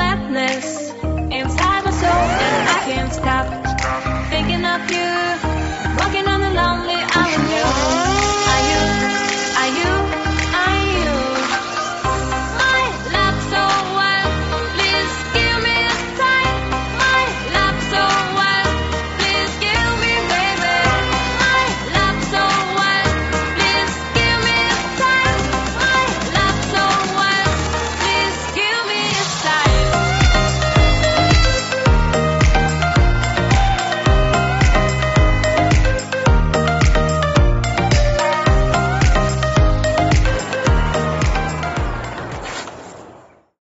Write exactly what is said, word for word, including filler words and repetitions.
madness inside my soul, and I can't stop thinking of you.